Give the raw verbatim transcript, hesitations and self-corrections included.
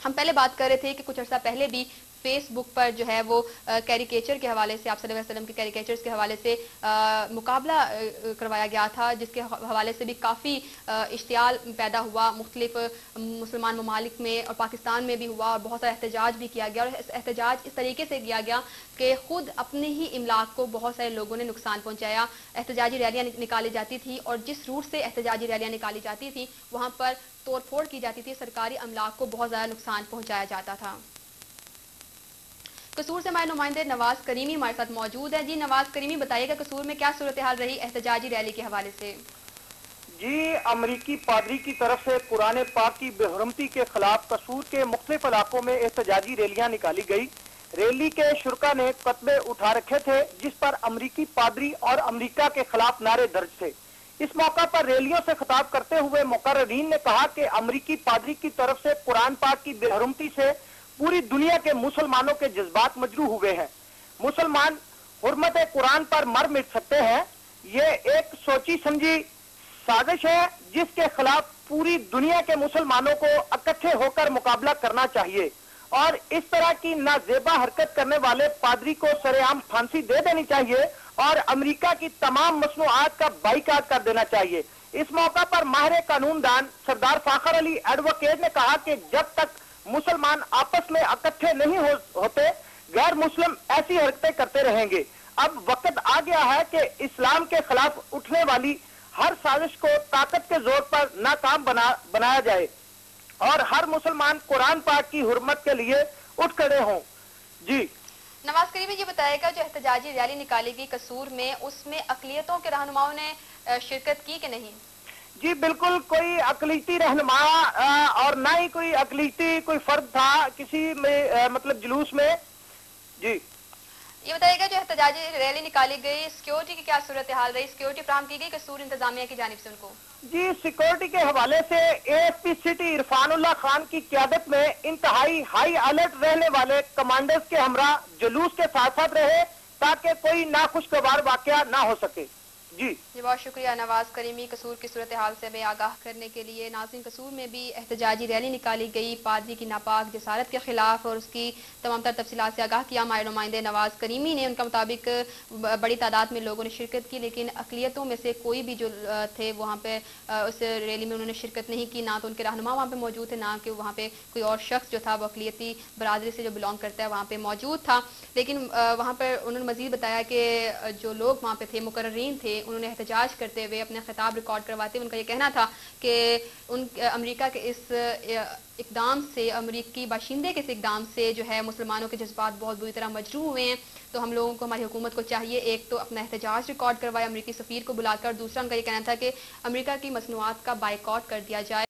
ہم پہلے بات کر رہے تھے کہ کچھ عرصہ پہلے بھی فیس بک پر جو ہے وہ کیریکیچر کے حوالے سے آپ صلی اللہ علیہ وسلم کے کیریکیچرز کے حوالے سے مقابلہ کروایا گیا تھا، جس کے حوالے سے بھی کافی اشتعال پیدا ہوا مختلف مسلمان ممالک میں، اور پاکستان میں بھی ہوا، اور بہت سارا احتجاج بھی کیا گیا، اور احتجاج اس طریقے سے کیا گیا کہ خود اپنے ہی املاک کو بہت سارے لوگوں نے نقصان پہنچایا۔ احتجاجی ریلیاں نکالی جاتی تھی، اور جس روٹ سے احتجاجی ریلیاں نکالی جاتی تھی وہاں پر توڑ پھوڑ کی جاتی تھی، سرکاری املاک کو بہت زیادہ نقصان پہنچایا جاتا تھا۔ قصور سے ہمارے نمائندے نواز کریمی ہمارے ساتھ موجود ہیں۔ جی نواز کریمی، بتائیے گا قصور میں کیا صورتحال رہی احتجاجی ریلی کے حوالے سے؟ جی، امریکی پادری کی طرف سے قرآن پاک کی بے حرمتی کے خلاف قصور کے مختلف علاقوں میں احتجاجی ریلیاں نکالی گئی۔ ریلی کے شرکا نے کتبے اٹھا رکھے تھے جس پر امریکی پادری اور امریکہ کے خلاف نعرے درج تھے۔ اس موقع پر ریلیوں سے خطاب کرتے ہوئے مقررین نے کہا کہ امریکی پادری کی طرف سے قرآن پاک کی بے حرمتی سے پوری دنیا کے مسلمانوں کے جذبات مجروح ہوئے ہیں۔ مسلمان حرمت قرآن پر مر مٹ سکتے ہیں۔ یہ ایک سوچی سمجھی سازش ہے جس کے خلاف پوری دنیا کے مسلمانوں کو اکٹھے ہو کر مقابلہ کرنا چاہیے، اور اس طرح کی نازیبا حرکت کرنے والے پادری کو سر عام پھانسی دے دینی چاہیے اور امریکہ کی تمام مصنوعات کا بائیکاٹ کر دینا چاہیے۔ اس موقع پر ماہر قانون دان سردار فاخر علی ایڈوکیٹ نے کہا کہ جب تک مسلمان آپس میں اکٹھے نہیں ہوتے غیر مسلم ایسی حرکتیں کرتے رہیں گے۔ اب وقت آ گیا ہے کہ اسلام کے خلاف اٹھنے والی ہر سازش کو طاقت کے زور پر ناکام بنا بنایا جائے اور ہر مسلمان قرآن پاک کی حرمت کے لیے اٹھ کھڑے ہوں۔ جی نواز کریمی، یہ بتائے گا جو احتجاجی ریلی نکالی گئی قصور میں، اس میں اقلیتوں کے رہنماؤں نے شرکت کی کہ نہیں؟ جی بالکل، کوئی اقلیتی رہنما اور نہ ہی کوئی اقلیتی کوئی فرد تھا کسی میں مطلب جلوس میں۔ جی یہ بتائیے گا جو احتجاجی ریلی نکالی گئی سیکیورٹی کی کیا صورتحال رہی؟ سیکیورٹی فراہم کی گئی قصور انتظامیہ کی جانب سے ان کو؟ جی، سیکورٹی کے حوالے سے A S P city Irfanullah Khan کی قیادت میں انتہائی ہائی الرٹ رہنے والے کمانڈرز کے ہمراہ جلوس کے ساتھ ساتھ رہے تاکہ کوئی ناخوشگوار واقعہ نہ ہو سکے۔ جی جی بہت شکریہ نواز کریمی، قصور کی صورتحال سے ہمیں آگاہ کرنے کے لیے۔ ناظرین، قصور میں بھی احتجاجی ریلی نکالی گئی پادری کی ناپاک جسارت کے خلاف، اور اس کی تمام تر تفصیلات سے آگاہ کیا ہمارے نمائندے نواز کریمی نے۔ ان کا مطابق بڑی تعداد میں لوگوں نے شرکت کی، لیکن اقلیتوں میں سے کوئی بھی جو تھے وہاں پہ اس ریلی میں انہوں نے شرکت نہیں کی، نہ تو ان کے رہنما وہاں پہ موجود تھے، نہ کہ وہاں پہ کوئی اور شخص جو تھا وہ اقلیتی برادری سے جو بلانگ کرتا ہے وہاں پہ موجود تھا۔ لیکن وہاں پر انہوں نے مزید بتایا کہ جو لوگ وہاں پہ تھے، مقررین تھے، انہوں نے احتجاج کرتے ہوئے اپنے خطاب ریکارڈ کرواتے ہوئے ان کا یہ کہنا تھا کہ ان امریکہ کے اس اقدام سے، امریکی باشندے کے اس اقدام سے جو ہے مسلمانوں کے جذبات بہت بری طرح مجروح ہوئے ہیں۔ تو ہم لوگوں کو، ہماری حکومت کو چاہیے ایک تو اپنا احتجاج ریکارڈ کروائے امریکی سفیر کو بلا کر، دوسرا ان کا یہ کہنا تھا کہ امریکہ کی مصنوعات کا بائیکاٹ کر دیا جائے۔